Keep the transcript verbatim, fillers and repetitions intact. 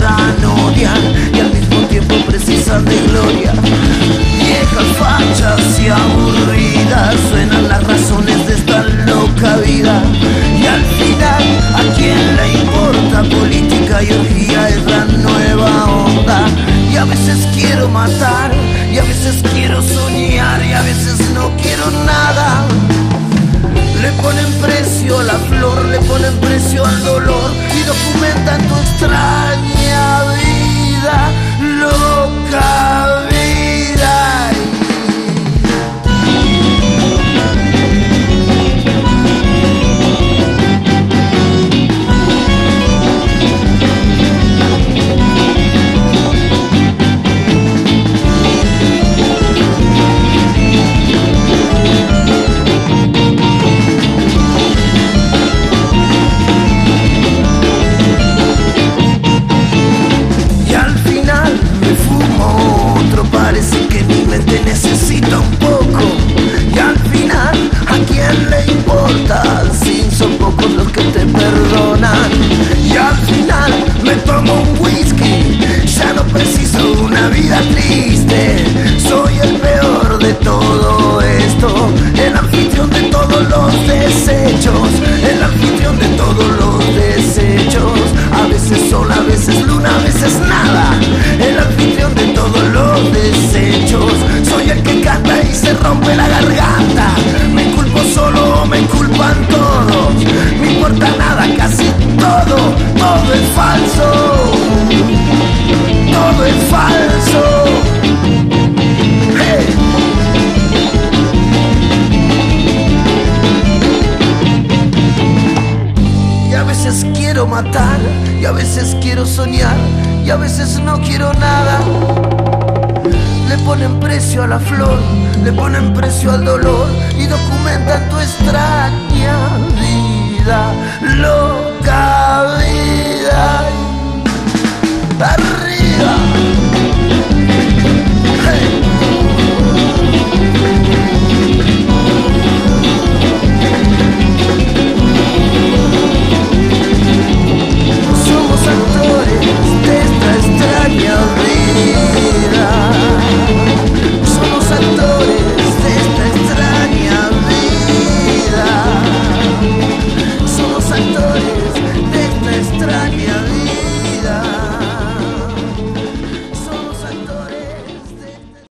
añoran, odian y al mismo tiempo precisan de gloria. Viejas fachas y aburridas suenan las razones de esta loca vida. Y al final, ¿a quién le importa? Política y orgía es la nueva onda. Y a veces quiero matar, y a veces quiero soñar, y a veces no quiero nada. Le ponen precio a la flor, le ponen precio al dolor y documentan tu extraña vida, loca vida. Parece que mi mente necesita un poco. Y al final, ¿a quién le importa? Si son pocos los que te perdonan. Y al final, me tomo un whisky. Ya no preciso una vida triste. Soy el peor de todo esto, el anfitrión de todos los desechos, el anfitrión de todos los desechos. A veces sol, a veces luna, a veces nada. El anfitrión de todos los desechos. Soy el que canta y se rompe la garganta. Me culpo solo o me culpan todos. Me importa nada, casi todo. Todo es falso. Todo es falso. Hey. Y a veces quiero matar, y a veces quiero soñar, y a veces no quiero nada. Le ponen precio a la flor, le ponen precio al dolor y documentan tu extraña vida. Lo